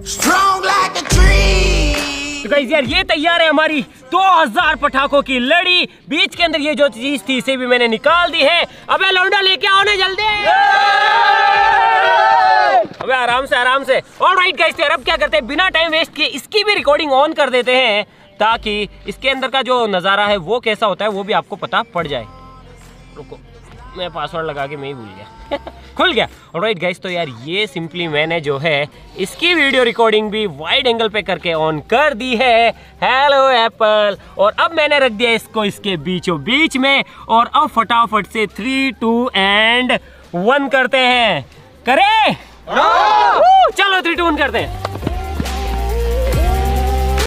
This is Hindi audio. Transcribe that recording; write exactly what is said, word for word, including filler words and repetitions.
Strong like a tree। तो गाइस यार ये तैयार है हमारी दो हज़ार पटाखों की लड़ी। बीच के अंदर ये जो चीज थी इसे भी मैंने निकाल दी है। अबे लौंडा लेके आओ ना जल्दी। अबे आराम से आराम से। ऑलराइट गाइस यार अब क्या करते हैं बिना टाइम वेस्ट किए इसकी भी रिकॉर्डिंग ऑन कर देते हैं ताकि इसके अंदर का जो नज़ारा है वो कैसा होता है वो भी आपको पता पड़ जाए। रुको मैं पासवर्ड लगा के मैं ही भूल गया। खुल गया। ऑलराइट गाइस तो यार ये सिंपली मैंने जो है इसकी वीडियो रिकॉर्डिंग भी वाइड एंगल पे करके ऑन कर दी है। Hello Apple. और अब मैंने रख दिया इसको इसके बीचों बीच में। और अब फटाफट से थ्री टू एंड वन करते हैं। करे चलो थ्री टू वन करते हैं।